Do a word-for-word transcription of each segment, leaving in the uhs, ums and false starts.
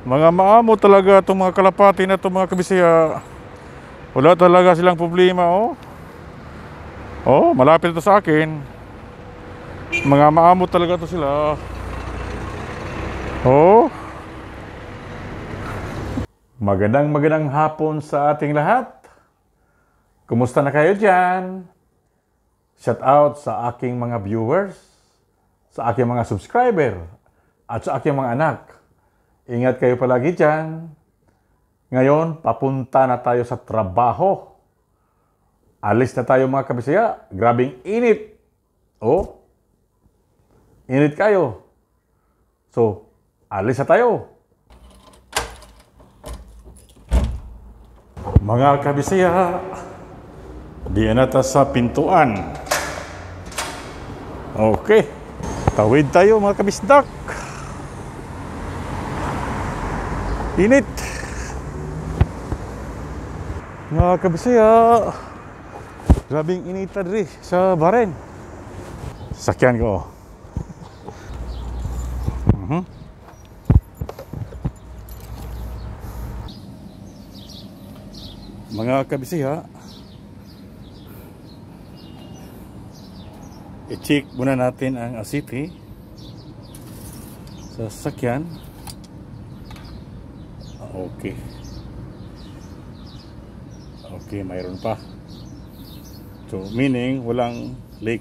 Mga maamo talaga itong mga kalapati na itong mga kabisaya. Wala talaga silang problema, oh. Oh, malapit ito sa akin. Mga maamo talaga ito sila. Oh. Magandang magandang hapon sa ating lahat. Kumusta na kayo dyan? Shout out sa aking mga viewers, sa aking mga subscriber, at sa aking mga anak. Ingat kayo palagi dyan. Ngayon, papunta na tayo sa trabaho. Alis na tayo mga kabisaya. Grabing init. Oh, init kayo. So, alis na tayo. Mga kabisaya, diyan na tayo sa pintuan. Okay. Tawid tayo mga kabisdak. Init. Mga kabisaya, grabing inita diri sa Bahrain. Sakyan ko. Uh-huh. Mga kabisaya, i-check muna natin ang asiti sa sakyan. Okay. Okay, mayroon pa. So, meaning walang leak.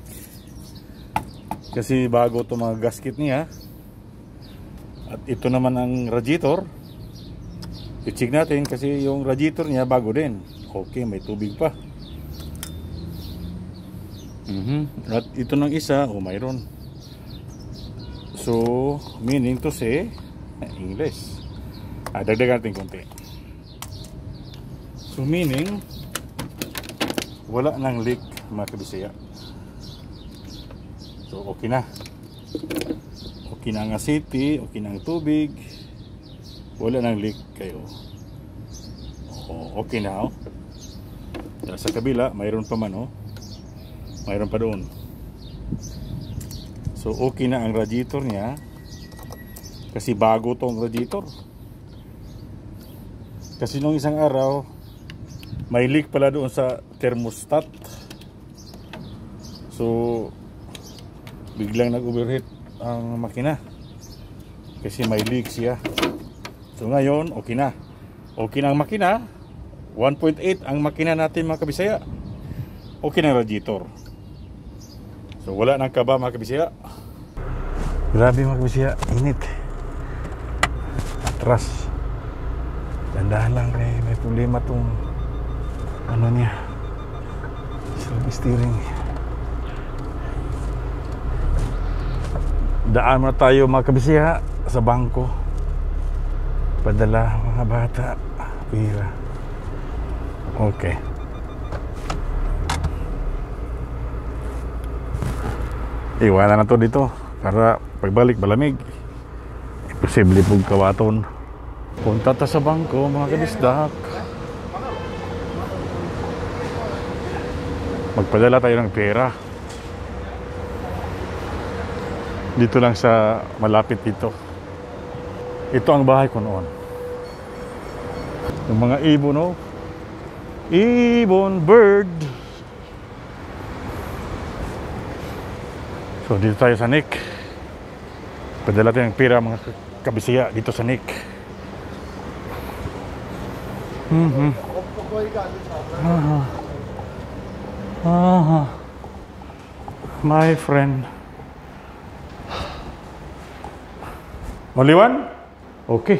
Kasi bago ito mga gasket niya. At ito naman ang radiator. I-check natin kasi yung radiator niya bago din. Okay, may tubig pa. Mm-hmm. At ito ng isa, oh mayroon. So, meaning to say, English. Ah, dagdagan natin konti. So, meaning, wala nang leak mga kabisaya. So, okay na. Okay na ang asiti, okay na ang tubig. Wala nang leak kayo. Oh, okay na, oh. Sa kabila, mayroon pa man, oh. Mayroon pa doon. So, okay na ang radiator niya. Kasi bago tong radiator. Kasi nung isang araw, may leak pala doon sa thermostat. So, biglang nag-overheat ang makina. Kasi may leak siya. So, ngayon, okay na. Okay na ang makina. one point eight ang makina natin mga kabisaya. Okay na ang radiator. So, wala nang kaba mga kabisaya. Grabe mga kabisaya, init. Atras. Dandahan lang kay may problema tong ano niya, self steering. Daan na tayo mga kabisaya sa bangko. Padala mga bata pira. Okay. Iwanan na to dito para pagbalik malamig. Imposible pong kawaton. Punta ta sa bangko mga kabisdak. Magpadala tayo ng pera. Dito lang sa malapit dito. Ito ang bahay ko noon. Yung mga ibon, no? Ibon bird. So dito tayo sa Nick. Padala tayo ng pera mga kabisaya dito sa Nick. Mm-hmm. Aha. Aha. My friend. Maliwan? Okay.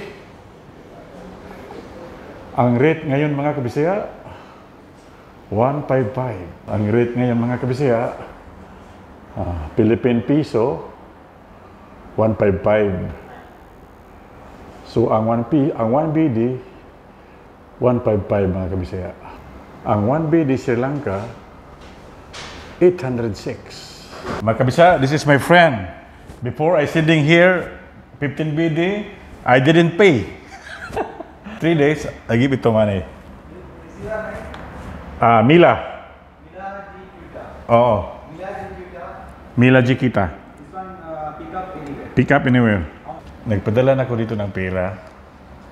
Ang rate ngayon mga kabisaya, one fifty-five. Ang rate ngayon mga kabisaya, uh, Philippine Piso, one fifty-five. So ang one P, ang one B D, one fifty-five mga kabisaya. Ang one B D Sri Lanka, eight hundred six. Mga kabisaya, this is my friend. Before I sitting here, fifteen B D, I didn't pay. Three days, I give it to money. Ah, uh, Mila. Mila Jikita. Oo. Mila Jikita. Mila Jikita. This one, uh, pick up anywhere. Pick up anywhere. Nagpadala na ko dito ng pera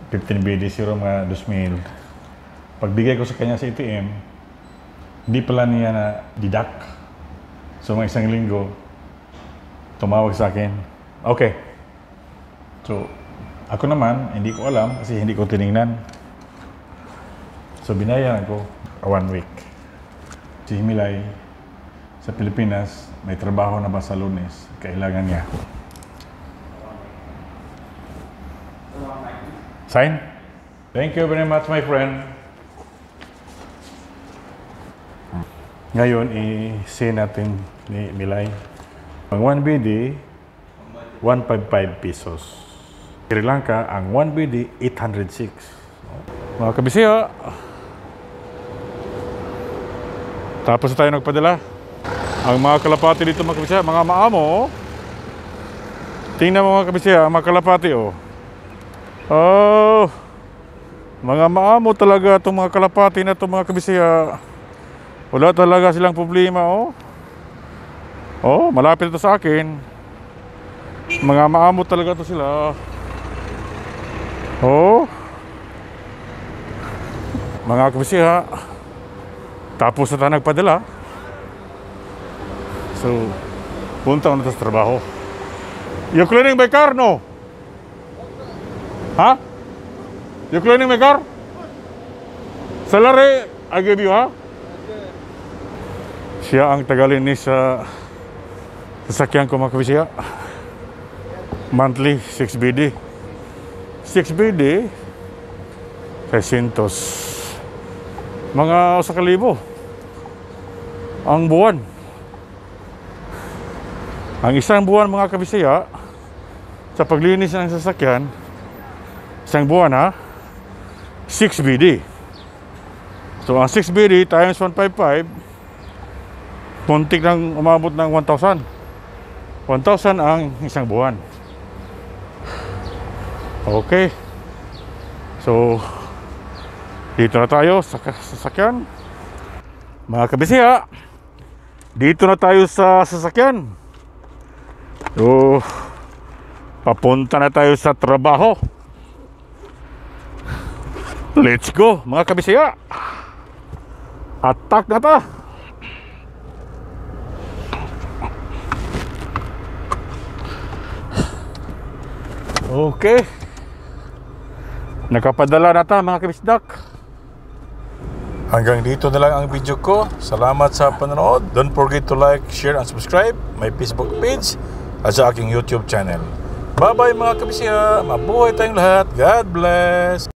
fifteen B D zero mga two mil. Pagbigay ko sa kanya sa A T M, hindi pala niya na deduct. So mga isang linggo, tumawag sa akin. Okay. So, ako naman, hindi ko alam kasi hindi ko tiningnan. So binayaran ko one week. Si Himilay sa Pilipinas, may trabaho na ba sa Lunes? Kailangan niya. Sign? Thank you very much, my friend. Ngayon, i-say natin ni Milay. Ang one B D, one hundred fifty-five pesos. Sri Lanka, ang one B D, eight hundred six. Mga kabisya, tapos na tayo nagpadala. Ang mga kalapati dito, mga kabisya, mga maamo. Tingnan mo mga kabisya, mga kalapati, oh. Oh, mga maamo talaga itong mga kalapati na itong mga kabisya. Wala talaga silang problema, oh. Oh, malapit ito sa akin. Mga maamo talaga ito sila. Oh. Mga kabisya, tapos na tayo nagpadala. So, punta ko na ito sa trabaho. You cleaning my car, no? Ha? You cleaning my car? Salary, I give you, ha? Siya ang tagalinis sa sasakyan ko, mga kabisya. Monthly, six B D. six B D, five hundred. Mga sa kalibo. Ang buwan. Ang isang buwan, mga kabisya, sa paglinis ng sasakyan, isang buwan, ha? six B D. So, ang six B D times one hundred fifty-five, puntik nang umabot ng one thousand. one thousand ang isang buwan. Okay. So, dito na tayo sa sasakyan. Mga kabisya, dito na tayo sa sasakyan. So, papunta na tayo sa trabaho. Let's go, mga kabisya. Attack na ta. Okay. Nakapadala na ta, mga kabisdak. Hanggang dito na lang ang video ko. Salamat sa panonood. Don't forget to like, share, and subscribe my Facebook page at sa aking YouTube channel. Bye bye mga kabisya. Mabuhay tayong lahat. God bless.